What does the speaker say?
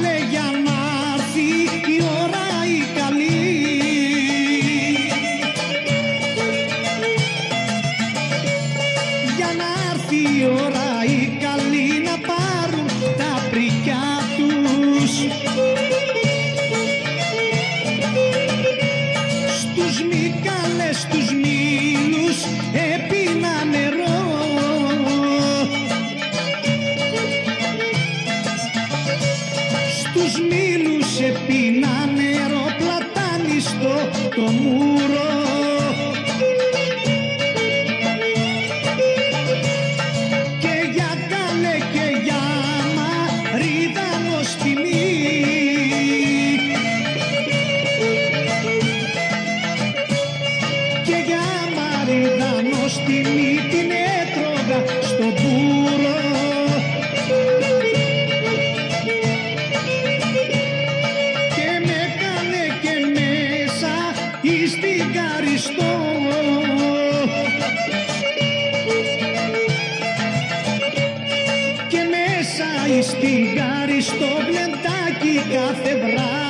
καλέ για να έρθει η ώρα η καλή. Για να έρθει η ώρα η καλή να πάρουν τα πρικιά τους. Στους μικάλες, στους μήλους έπινα νερό. Στους μήλους έπινα νερό, πλατάνιστο το μούρο. Και για καλέ και για μαρίδα νοστιμή. Και για μαρίδα νοστιμή την έτρωγα στο μπούρο. Και με κάνε και μέσα εις την Καριστό. Και μέσα εις την Καριστό γλεντάκι κάθε βράδυ.